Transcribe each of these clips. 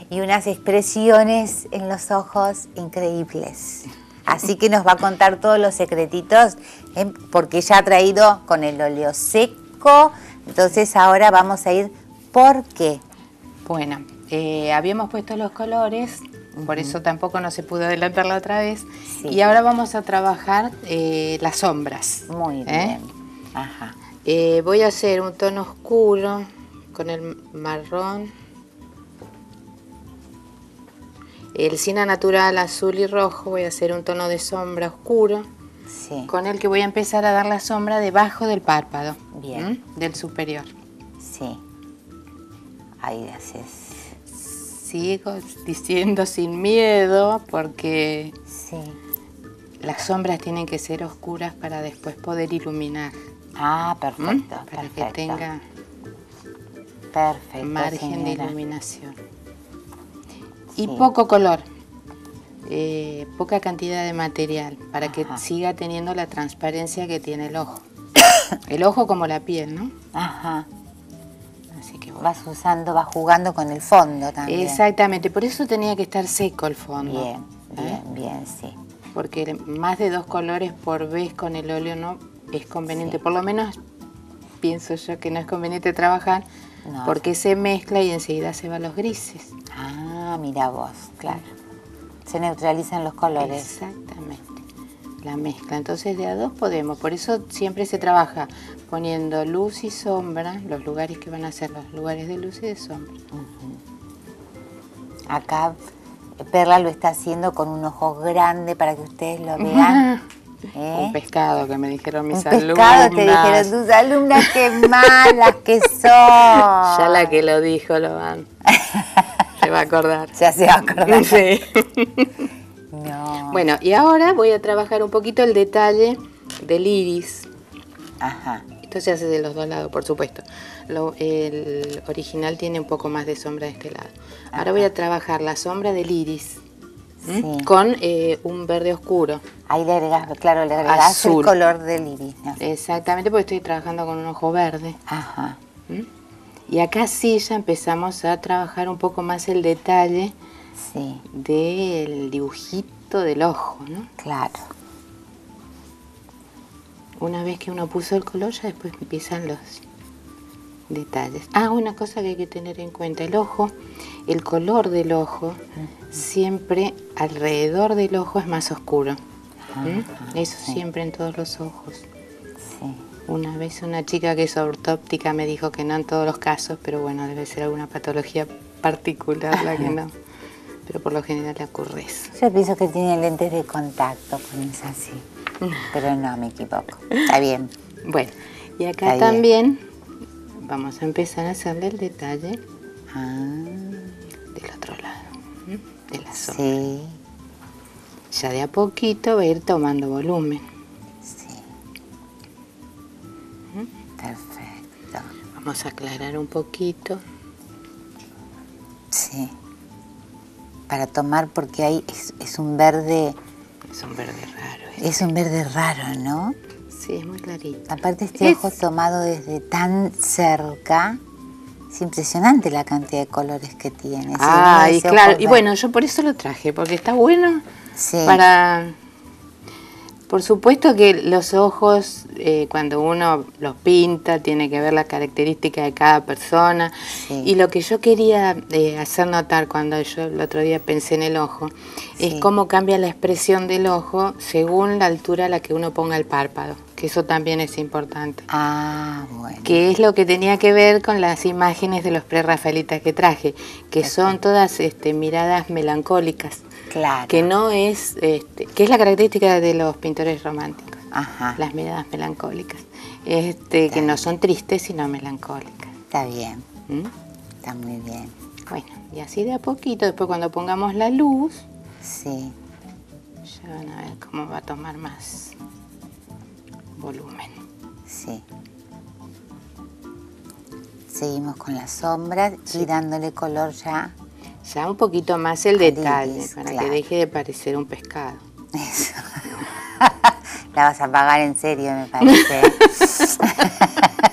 y unas expresiones en los ojos increíbles. Así que nos va a contar todos los secretitos, porque ella ha traído con el óleo seco. Entonces ahora vamos a ir por qué. Bueno, habíamos puesto los colores, por eso tampoco no se pudo adelantar la otra vez. Sí. Y ahora vamos a trabajar las sombras. Muy bien. Ajá. Voy a hacer un tono oscuro con el marrón. El siena natural azul y rojo, voy a hacer un tono de sombra oscuro. Sí. Con el que voy a empezar a dar la sombra debajo del párpado. Bien. Del superior. Sí. Ahí haces. Sigo diciendo sin miedo porque sí. Las sombras tienen que ser oscuras para después poder iluminar. Ah, perfecto. Para perfecto. que tenga margen de iluminación. Y poco color, poca cantidad de material para que siga teniendo la transparencia que tiene el ojo. El ojo como la piel, ¿no? Ajá. Así que vas jugando con el fondo también. Exactamente, por eso tenía que estar seco el fondo. Bien, sí. Porque más de 2 colores por vez con el óleo no es conveniente. Sí. Por lo menos pienso yo que no es conveniente trabajar porque se mezcla y enseguida se van los grises. Ah, mira vos, claro. Se neutralizan los colores. Exactamente. La mezcla. Entonces de a 2 podemos. Por eso siempre se trabaja poniendo luz y sombra, los lugares que van a ser los lugares de luz y de sombra. Acá Perla lo está haciendo con un ojo grande para que ustedes lo vean. Un pescado que me dijeron mis alumnas. Un pescado te dijeron tus alumnas, qué malas que son. Ya la que lo dijo lo van. Se va a acordar. Ya se va a acordar. Sí. No. Bueno, y ahora voy a trabajar un poquito el detalle del iris. Ajá. Esto se hace de los dos lados, por supuesto. El original tiene un poco más de sombra de este lado. Ahora voy a trabajar la sombra del iris con un verde oscuro. Ahí le agregas, claro, le agregas azul. El color del iris, ¿no? Exactamente, porque estoy trabajando con un ojo verde. Ajá. Y acá sí ya empezamos a trabajar un poco más el detalle del dibujito del ojo, ¿no? Claro. Una vez que uno puso el color, ya después empiezan los detalles. Ah, una cosa que hay que tener en cuenta, el ojo, el color del ojo, siempre alrededor del ojo es más oscuro. Eso siempre en todos los ojos. Sí. Una vez una chica que es ortóptica me dijo que no en todos los casos, pero bueno, debe ser alguna patología particular la que no. Pero por lo general ocurre eso. Yo pienso que tiene lentes de contacto, es así. Pero no, me equivoco. Está bien. Bueno, y acá también vamos a empezar a hacerle el detalle del otro lado, de la sombra. Sí. Ya de a poquito va a ir tomando volumen. Sí. Perfecto. Vamos a aclarar un poquito. Sí. Para tomar, porque ahí es un verde... Es un verde raro. Es un verde raro, ¿no? Sí, es muy clarito. Aparte este ojo tomado desde tan cerca, es impresionante la cantidad de colores que tiene. Ah, y claro, y bueno, yo por eso lo traje, porque está bueno para... Por supuesto que los ojos, cuando uno los pinta, tiene que ver la característica de cada persona. Sí. Y lo que yo quería hacer notar cuando yo el otro día pensé en el ojo, es cómo cambia la expresión del ojo según la altura a la que uno ponga el párpado, que eso también es importante. Ah, bueno. Que es lo que tenía que ver con las imágenes de los prerrafaelitas que traje, que son todas miradas melancólicas. Claro. Que no es, que es la característica de los pintores románticos. Ajá. Las miradas melancólicas. Que no son tristes, sino melancólicas. Está bien. Está muy bien. Bueno, y así de a poquito, después cuando pongamos la luz, ya van a ver cómo va a tomar más volumen. Sí. Seguimos con las sombras y dándole color ya. Ya un poquito más el detalle, para que deje de parecer un pescado. Eso. La vas a pagar en serio, me parece.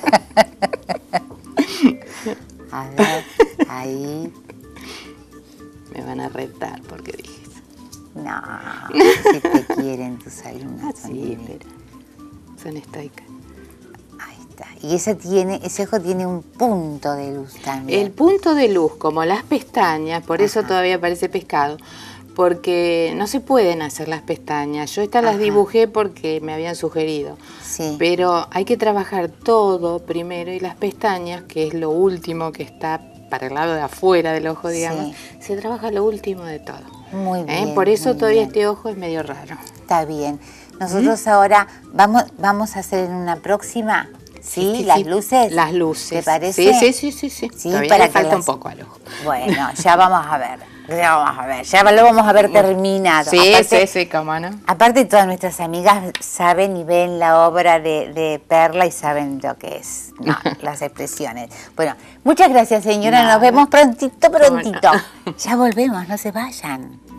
A ver, ahí. me van a retar porque dije eso. No, si te quieren tus alumnas. Sí, pero son estoicas. Ahí está. Y ese ojo tiene un punto de luz también. El punto de luz, como las pestañas, por eso todavía parece pescado, porque no se pueden hacer las pestañas. Yo estas las dibujé porque me habían sugerido. Sí. Pero hay que trabajar todo primero y las pestañas, que es lo último que está para el lado de afuera del ojo, digamos, se trabaja lo último de todo. Muy bien. Por eso todavía este ojo es medio raro. Está bien. Nosotros ahora vamos a hacer en una próxima, ¿sí? ¿Las luces? Las luces. ¿Te parece? Sí. Todavía para le falta un poco al ojo. Bueno, ya vamos a ver. Ya lo vamos a ver terminado. Sí, cómo no. Aparte, todas nuestras amigas saben y ven la obra de Perla y saben lo que es, las expresiones. Bueno, muchas gracias, señora. Nos vemos prontito. Ya volvemos, no se vayan.